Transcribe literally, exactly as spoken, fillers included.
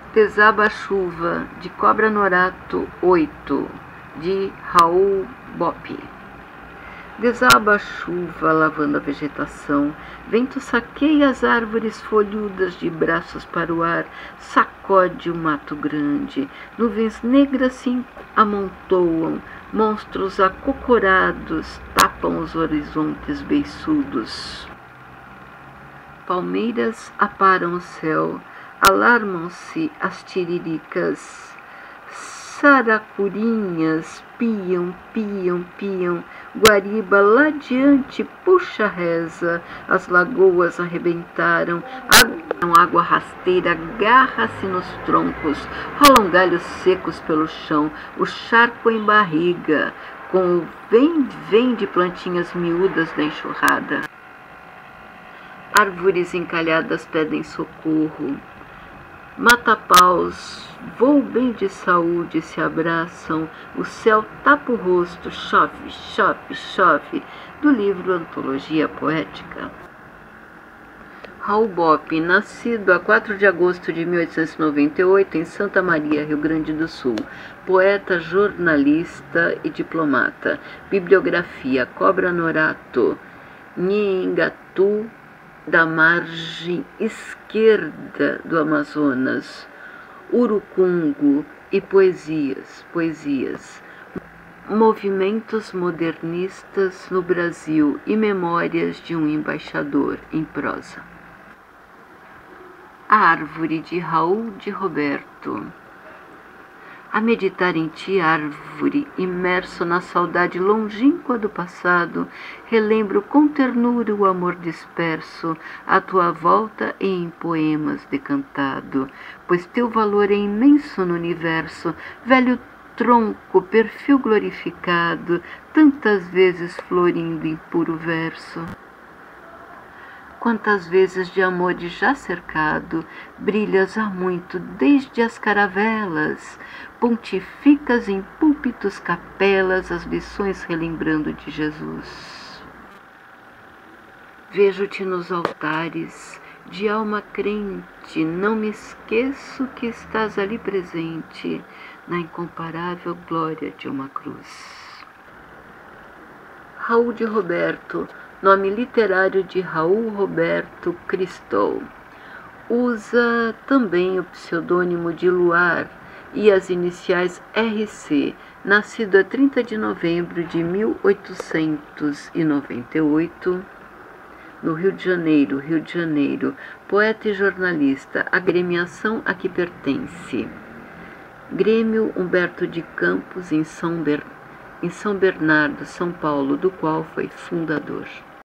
Desaba a chuva, de Cobra Norato oito, de Raul Bopp. Desaba a chuva, lavando a vegetação. Vento saqueia as árvores folhudas de braços para o ar, sacode o mato grande. Nuvens negras se amontoam, monstros acocorados tapam os horizontes beiçudos. Palmeiras aparam o céu, alarmam-se as tiriricas. Saracurinhas piam, piam, piam. Guariba lá diante puxa reza. As lagoas arrebentaram. A água rasteira agarra-se nos troncos. Rolam galhos secos pelo chão. O charco em barriga, com o vem-vem de plantinhas miúdas da enxurrada. Árvores encalhadas pedem socorro. Matapaus, voo bem de saúde, se abraçam. O céu tapa o rosto, chove, chove, chove. Do livro Antologia Poética. Raul Bopp, nascido a quatro de agosto de mil oitocentos e noventa e oito em Santa Maria, Rio Grande do Sul. Poeta, jornalista e diplomata. Bibliografia: Cobra Norato, Nhengatu, da margem esquerda do Amazonas, Urucungu e poesias, poesias, movimentos modernistas no Brasil e memórias de um embaixador, em prosa. A árvore, de Raul de Roberto. A meditar em ti, árvore, imerso na saudade longínqua do passado, relembro com ternura o amor disperso, à tua volta e em poemas decantado, pois teu valor é imenso no universo, velho tronco, perfil glorificado, tantas vezes florindo em puro verso. Quantas vezes de amores já cercado, brilhas há muito desde as caravelas, pontificas em púlpitos, capelas, as lições relembrando de Jesus. Vejo-te nos altares, de alma crente, não me esqueço que estás ali presente, na incomparável glória de uma cruz. Raul de Roberto, nome literário de Raul Roberto Cristol. Usa também o pseudônimo de Luar e as iniciais R C, nascido a trinta de novembro de mil oitocentos e noventa e oito, no Rio de Janeiro, Rio de Janeiro, poeta e jornalista, agremiação a que pertence. Grêmio Humberto de Campos, em São, Ber... em São Bernardo, São Paulo, do qual foi fundador.